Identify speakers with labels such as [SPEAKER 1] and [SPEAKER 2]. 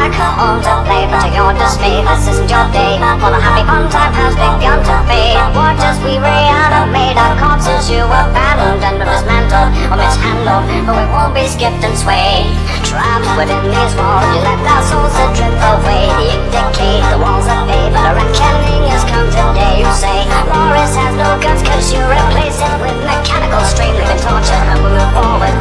[SPEAKER 1] back home to play, but to your dismay, this isn't your day. For the happy fun time has begun to fade. Watch as we reanimate our corpses you abandoned and dismantled or mishandled, but we won't be skipped and swayed. Trapped within these walls, you let our souls drift away. The ink decayed, the walls are fade, but a reckoning has come today. You say Morris has no guts, cause you replace it with mechanical strain. We've been tortured and we move forward